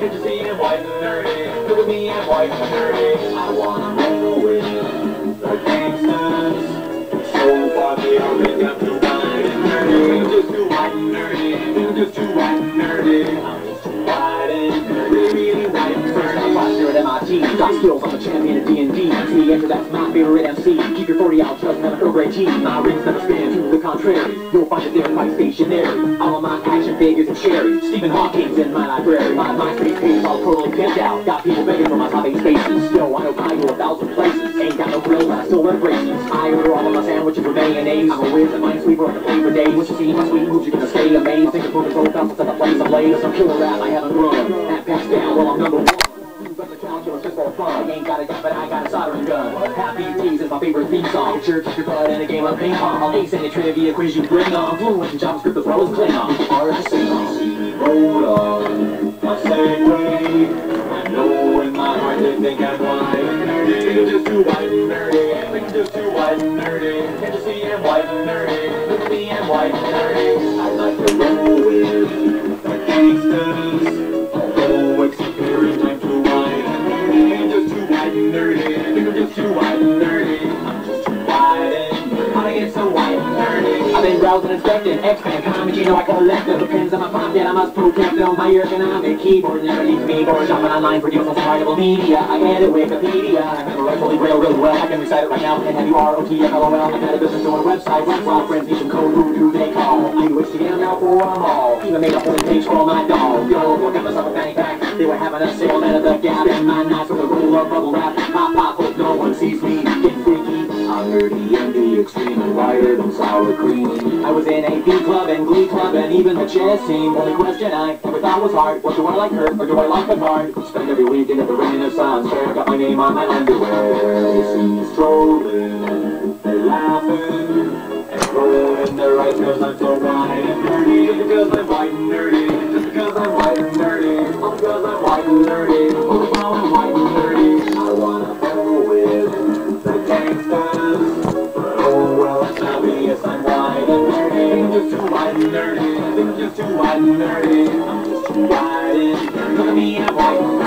Can't you see I'm white and nerdy? Look at me, I'm white and nerdy. I wanna roll with the gangsters. So far they are really up to white and nerdy. I'm just too white and nerdy. I'm just too white and nerdy. I'm just too white and nerdy. Really white and nerdy. I'm watching here at MIT. Got skills, I'm a champion at D&D. See, after that's my favorite MC. Keep your 40 out, just never feel great G. My rings never spin, to the contrary. You'll find it there quite stationary. All of my action figures and cherry. Stephen Hawking's in my library. My MySpace page all totally pimped out. Got people begging for my top 8 spaces. Yo, I know Kyle 1,000 places. Ain't got no grills, but I still wear braces. I order all of my sandwiches with mayonnaise. I'm a whiz and minesweeper at the flavor days. Once you see my sweet moves, you're gonna stay amazed. Think of moving profiles instead of plays ablaze. Some killer rap I haven't run. That packs down, well I'm number 1. The calculus just for fun. Ain't got it yet, but I got a soldering gun. Happy Tees is my favorite theme song. Sure, kick your butt in a game of ping pong. I'll ace any trivia quiz you bring on. Fluent in JavaScript as well as Klingon. Hard to sing. Roll on my Segway. I know in my heart they think I'm white and nerdy. I'm just too white and nerdy. I'm just too white and nerdy. Can't you see I'm white and nerdy? Look at me, I'm white and nerdy. I like to roll with the gangsters. Although it's appearing I'm too white and nerdy. I'm just too white and nerdy. I'm just too white and nerdy. I'm just too white and nerdy. How'd I get so white and nerdy? I've been browsing, inspecting, X-Men comics, you know I collect them. Depends on my pocket, I must protect them. My ergonomic keyboard never leaves me bored. Shopping online for deals on survivable media. I get it, Wikipedia. I memorize Holy Grail really well. I can recite it right now. N-W-R-O-T-F-L-O-L. I've got a business doing websites. Well, friends need some code. Who do they call? I wish to get them out for them all. Even made a whole page for my dog. Yo, look at myself a fanny pack. They were having a sale at the Gap. And my nights with a roll of bubble wrap. Pop, pop, hope no one sees me. Getting freaky. I'm nerdy and the extreme and whiter than sour cream. I was in a beat club and glee club and even the chess team. Only question I ever thought was hard was, do I like her or do I like Picard? Spend every weekend at the Renaissance Fair. Got my name on my underwear. They see me strolling, they're laughing and rolling their eyes because I'm so white and nerdy. Just because I'm white and nerdy. Just because I'm white and nerdy. All because I'm white and nerdy. All because I'm white and nerdy. I wanna go with the gangsters. Oh well, it's obvious I'm white and nerdy. I'm just too white and nerdy. I'm just too white and nerdy. I'm just too white and nerdy. Look at me, I'm white and nerdy.